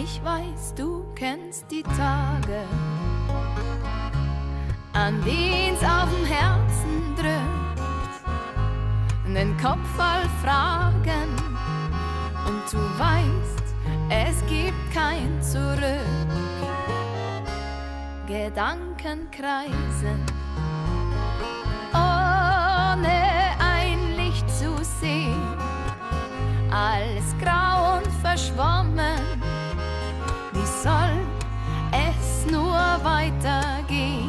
Ich weiß, du kennst die Tage, an dien's auf'm Herzen drückt, den Kopf voll Fragen, und du weißt, es gibt kein Zurück. Gedanken kreisen, ohne ein Licht zu sehen, alles grau und verschwommen. Wie soll es nur weitergehen?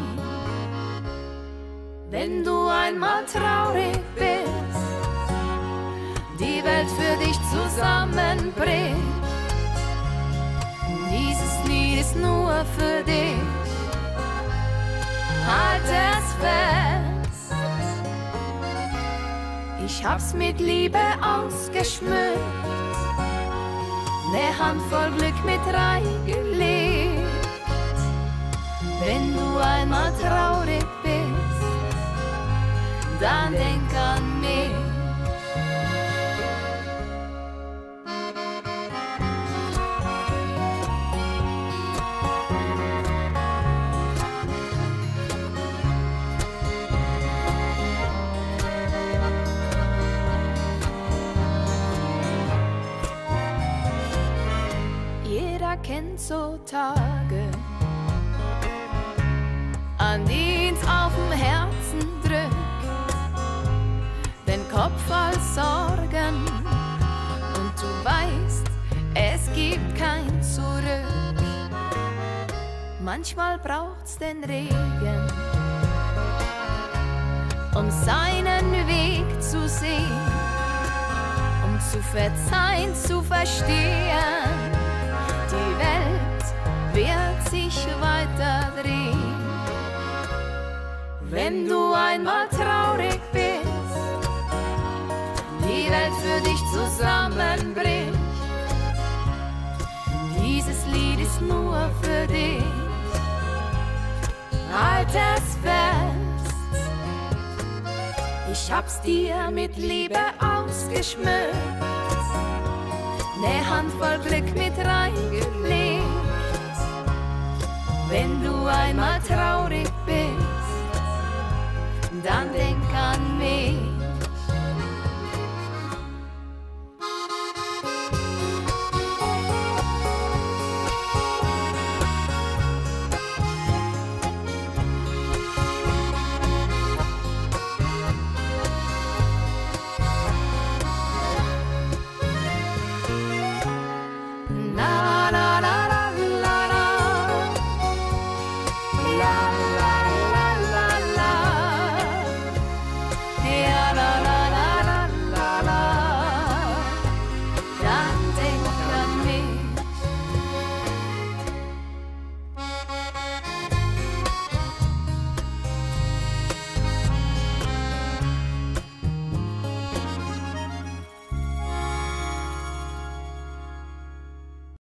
Wenn du einmal traurig bist, die Welt für dich zusammenbricht, dieses Lied ist nur für dich. Halt es fest, ich hab's mit Liebe ausgeschmückt, ne Handvoll Glück mit reingelegt. Wenn du einmal traurig bist, dann denk an mich. Kennt so Tage, an die's auf'm Herzen drückt, den Kopf voll Sorgen, und du weißt, es gibt kein Zurück. Manchmal braucht's den Regen, um seinen Weg zu sehen, um zu verzeihen, zu verstehen. Die Welt wird sich weiter drehen. Wenn du einmal traurig bist, die Welt für dich zusammenbricht, dieses Lied ist nur für dich. Halt es fest, ich hab's dir mit Liebe ausgeschmückt, ne Handvoll Glück mit reingelegt. Wenn du einmal traurig bist, dann denk